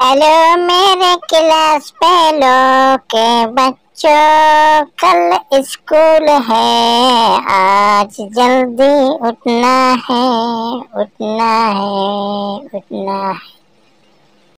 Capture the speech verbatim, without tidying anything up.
Hello मेरे class fellow के बच्चों, कल स्कूल है, आज जल्दी उठना है, उठना है, उठना है।